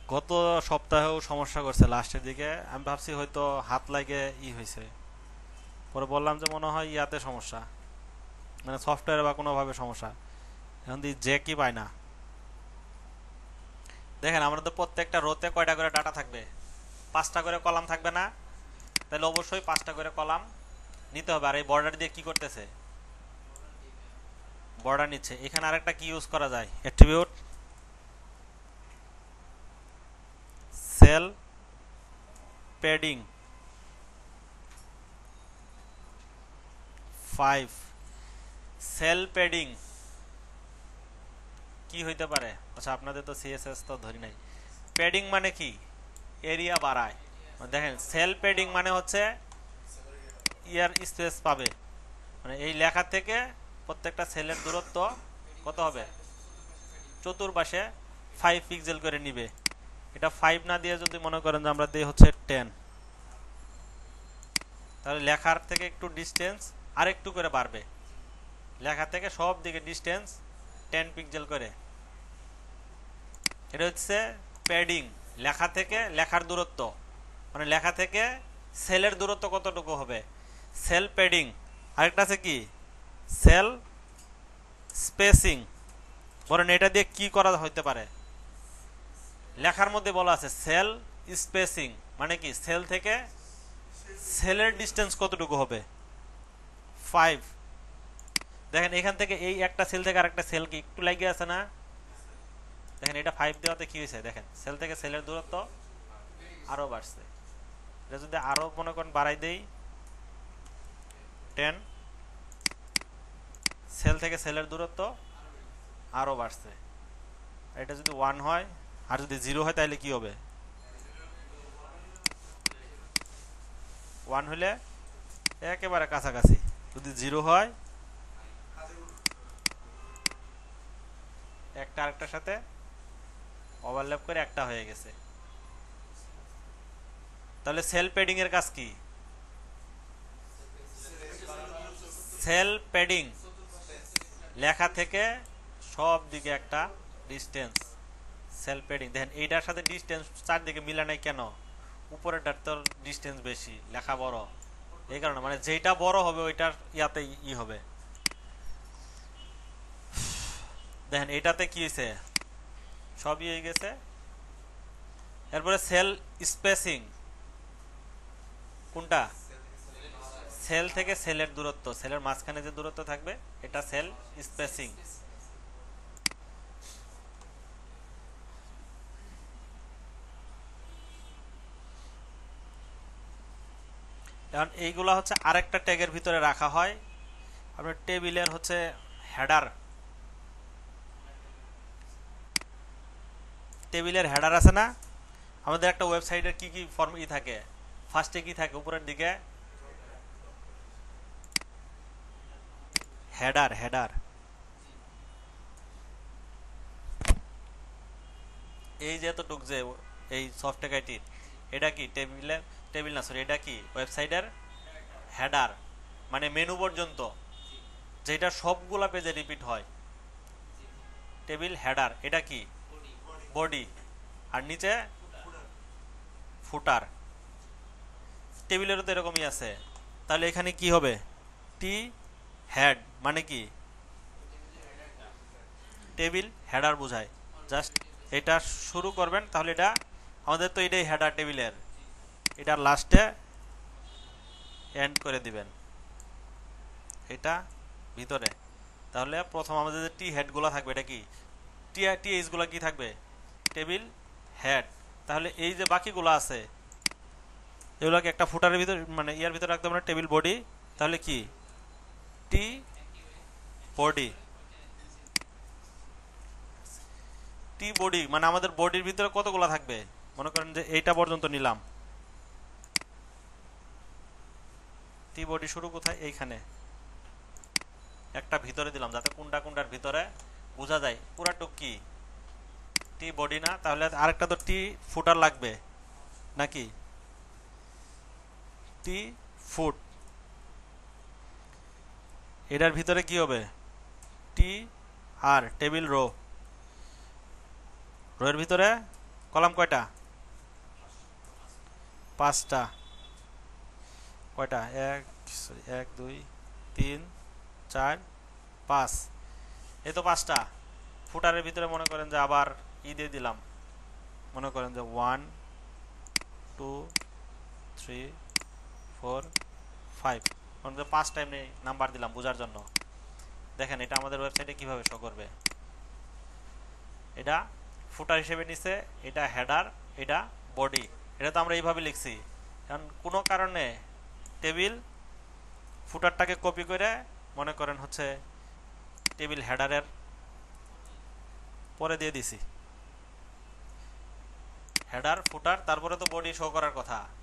গত সপ্তাহেও সমস্যা করছে লাস্টের দিকে। আমি ভাবছি হয়তো হাত লাগে হয়েছে। পরে বললাম যে মনে হয় ইয়াতে সমস্যা, মানে সফটওয়্যার বা কোনোভাবে সমস্যা। এখন দিয়ে যে কি পায় না। দেখেন আমরা তো প্রত্যেকটা রোতে কয়টা করে ডাটা থাকবে? 5টা করে কলাম থাকবে না? তাহলে অবশ্যই 5টা করে কলাম নিতে হবে। আর এই বর্ডার দিয়ে কি করতেছে? বর্ডার নিচ্ছে। এখানে আরেকটা কি ইউজ করা যায়, attribute cell padding 5। Cell padding কি হইতে পারে? আচ্ছা আপনাদের তো সিএসএস তো ধরি নাই। প্যাডিং মানে কি? এরিয়া বাড়ায়। দেখেন সেল প্যাডিং মানে হচ্ছে ইয়ার স্পেস পাবে, মানে এই লেখা থেকে প্রত্যেকটা সেলের দূরত্ব কত হবে? চতুর্পাশে 5 পিক্সেল করে নিবে। এটা 5 না দিয়ে যদি মনে করেন যে আমরা দিই হচ্ছে 10, তাহলে লেখার থেকে একটু ডিস্টেন্স আর একটু করে বাড়বে। লেখা থেকে সব দিকে ডিস্টেন্স 10 পিক্সেল করে। এটা হচ্ছে প্যাডিং। লেখা থেকে লেখার দূরত্ব, মানে লেখা থেকে সেলের দূরত্ব কতটুকু হবে, সেল প্যাডিং। আরেকটা আছে কি, সেল স্পেসিং। বলেন এটা দিয়ে কি করা হইতে পারে? লেখার মধ্যে বলা আছে সেল স্পেসিং, মানে কি সেল থেকে সেলের ডিস্টেন্স কতটুকু হবে? 5। দেখেন এখান থেকে এই একটা সেল থেকে আরেকটা সেল কি একটু লাগিয়ে আছে না? দেখেন এটা 5 দেওয়াতে কি হয়েছে, দেখেন সেল থেকে সেলের দূরত্ব আরো বাড়ছে। এটা যদি আরো মনে করেন বাড়াই দেই 10, সেল থেকে সেলের দূরত্ব আরো বাড়ছে। এটা যদি 1 হয় আর যদি 0 হয় তাহলে কি হবে? 1 হলে একেবারে কাছাকাছি, যদি 0 হয় একটা আরেকটার সাথে ওভারল্যাপ করে একটা হয়ে গেছে। তাহলে সেল প্যাডিং এর কাজ কি? সেল প্যাডিং লেখা থেকে সব দিকে একটা ডিস্টেন্স, সেল প্যাডিং। দেখেন এইটার সাথে ডিস্টেন্স চারদিকে মিলে নাই কেন? উপরেরটার তো ডিস্টেন্স বেশি, লেখা বড়, এই কারণে মানে যেটা বড় হবে ওইটার ইয়াতে হবে। দেখেন এটাতে কি হয়েছে, সবই হয়ে গেছে। এরপরে সেল স্পেসিং কোনটা? সেল থেকে সেলের দূরত্ব, সেলের মাঝখানে যে দূরত্ব থাকবে এটা সেল স্পেসিং। এখন এইগুলা হচ্ছে আরেকটা ট্যাগের ভিতরে রাখা হয়। আপনার টেবিলের হচ্ছে হেডার, টেবিলের হেডার আছে না? আমাদের একটা ওয়েবসাইটের কি কি ফর্ম থাকে, ফার্স্টে কি থাকে উপরের দিকে? হেডার। হেডার এই যে এতটুক যে এই সফটওয়্যার আইটি, এটা কি টেবিলের, টেবিল না সরি, এটা কি ওয়েবসাইটের হেডার, মানে মেনু পর্যন্ত যেটা সবগুলা পেজে রিপিট হয়। Table header. এটা কি বডি, আর নিচে ফুটার। টেবিলেরও তো এরকমই আছে। তাহলে এখানে কি হবে? টি হেড মানে কি? টেবিল হেডার বোঝায়। জাস্ট এটা শুরু করবেন, তাহলে এটা আমাদের তো এটাই হেডার টেবিলের, এটা লাস্টে এন্ড করে দিবেন এটা ভিতরে। তাহলে প্রথম আমাদের যে টি হেডগুলো থাকবে এটা কি, টি টি এইচগুলো কি থাকবে? Table head. তাহলে এই যে বাকিগুলো আছে এগুলোকে একটা ফুটারের ভিতর মানে ইয়ার ভিতরে রাখতে হবে, টেবিল বডি। তাহলে কি টি বডি, টি বডি মানে আমাদের বডির ভিতরে কতগুলো থাকবে? মনে করেন যে এইটা পর্যন্ত নিলাম, টি বডি শুরু কোথায়? এইখানে একটা ভিতরে দিলাম যাতে কোনটা কোনটার ভিতরে বোঝা যায়। পুরাটুক কি টি বডি না? তাহলে আরেকটা তো টি ফুটার লাগবে নাকি? T foot. এটার ভিতরে কি হবে? টি আর টেবিল রো, রো এর ভিতরে কলাম কয়টা? 5টা। কয়টা? 1 2 3 4 5। এই তো 5টা। ফুটারের ভিতরে মনে করেন যে আবার দিয়ে দিলাম, মনে করেন যে 1 2 3 4 5, মনে করেন 5 টাইম নাম্বার দিলাম বোঝার জন্য। দেখেন এটা আমাদের ওয়েবসাইটে কিভাবে শো করবে। এটা ফুটার হিসেবে নিছে, এটা হেডার, এটা বডি। এটা তো আমরা এইভাবে লিখছি। কারণ কোনো কারণে টেবিল ফুটারটাকে কপি করে মনে করেন হচ্ছে টেবিল হেডারের পরে দিয়ে দিছি। হেডার ফুটার তারপরে তো বডি শো করার কথা,